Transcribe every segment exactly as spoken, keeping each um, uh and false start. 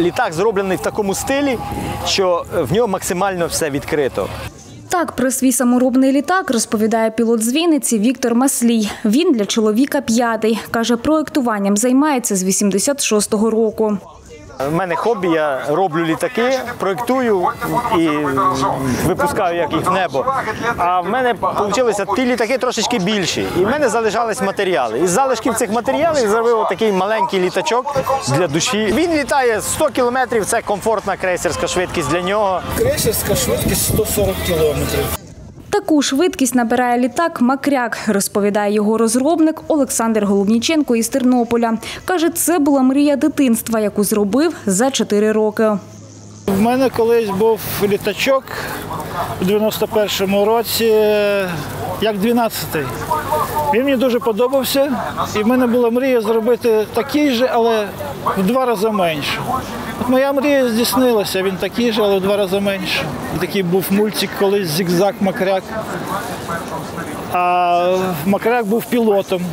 Літак зроблений в такому стилі, що в нього максимально все відкрито. Так про свій саморобний літак розповідає пілот з Вінниці Віктор Маслій. Він для чоловіка п'ятий. Каже, проєктуванням займається з вісімдесят шостого року. У мене хобі, я роблю літаки, проєктую і випускаю як їх в небо. А в мене вийшло ті літаки трошечки більші. І в мене залишались матеріали. Із залишків цих матеріалів зробив такий маленький літачок для душі. Він літає сто кілометрів, це комфортна крейсерська швидкість для нього. Крейсерська швидкість сто сорок кілометрів. Таку швидкість набирає літак «Макряк», розповідає його розробник Олександр Головніченко із Тернополя. Каже, це була мрія дитинства, яку зробив за чотири роки. В мене колись був літачок у дев'яносто першому році, як дванадцятий. Він мені дуже подобався, і в мене була мрія зробити такий же, але в два рази менше. От моя мрія здійснилася, він такий же, але в два рази менше. Такий був мультик колись «Зігзаг Макряк». А Макряк був пілотом.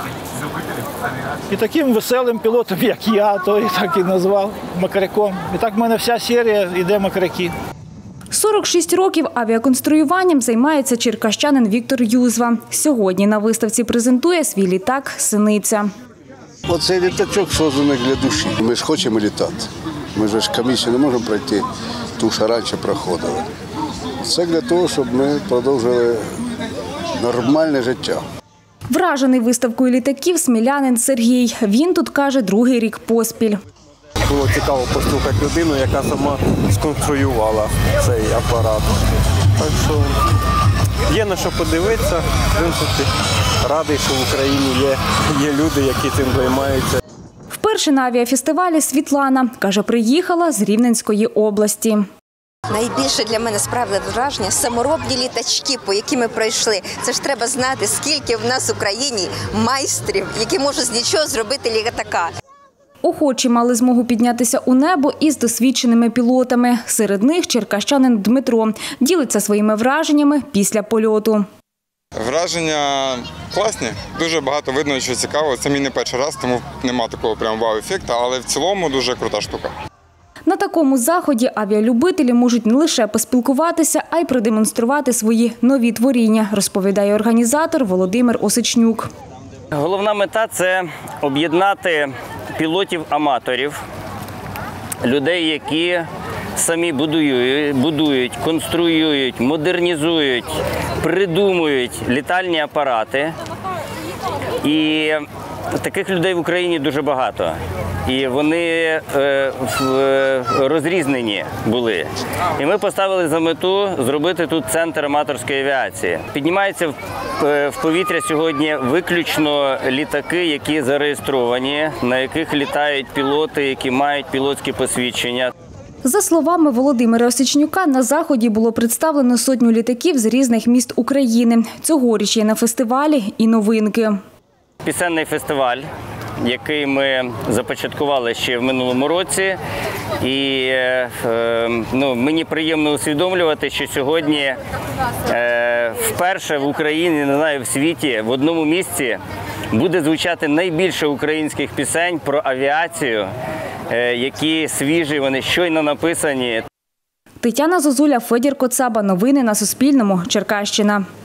І таким веселим пілотом, як я, то і так і назвав Макряком. І так в мене вся серія йде Макряки. сорок шість років авіаконструюванням займається черкащанин Віктор Юзва. Сьогодні на виставці презентує свій літак «Синиця». Оцей літачок створений для душі. Ми ж хочемо літати. Ми ж комісію не можемо пройти, ту, що раніше проходили. Це для того, щоб ми продовжили нормальне життя. Вражений виставкою літаків смілянин Сергій. Він тут, каже, другий рік поспіль. Було цікаво послухати людину, яка сама сконструювала цей апарат. Так що є на що подивитися. В принципі, радий, що в Україні є, є люди, які цим займаються. Вперше на авіафестивалі Світлана. Каже, приїхала з Рівненської області. Найбільше для мене справді враження – саморобні літачки, по яким ми пройшли. Це ж треба знати, скільки в нас в Україні майстрів, які можуть з нічого зробити літака. Охочі мали змогу піднятися у небо із досвідченими пілотами. Серед них черкащанин Дмитро. Ділиться своїми враженнями після польоту. Враження класні, дуже багато видно, що цікаво. Це мій не перший раз, тому немає такого прям вау-ефекту, але в цілому дуже крута штука. На такому заході авіалюбителі можуть не лише поспілкуватися, а й продемонструвати свої нові творіння, розповідає організатор Володимир Осичнюк. Головна мета – це об'єднати пілотів-аматорів, людей, які самі будують, будують, конструюють, модернізують, придумують літальні апарати. І таких людей в Україні дуже багато. І вони е, в, розрізнені були. І ми поставили за мету зробити тут центр аматорської авіації. Піднімаються в, в повітря сьогодні виключно літаки, які зареєстровані, на яких літають пілоти, які мають пілотські посвідчення. За словами Володимира Осичнюка, на заході було представлено сотню літаків з різних міст України. Цьогоріч є на фестивалі і новинки. Пісенний фестиваль, який ми започаткували ще в минулому році. І е, ну, мені приємно усвідомлювати, що сьогодні е, вперше в Україні, не знаю, в світі, в одному місці буде звучати найбільше українських пісень про авіацію, е, які свіжі, вони щойно написані. Тетяна Зозуля, Федір Коцаба. Новини на Суспільному. Черкащина.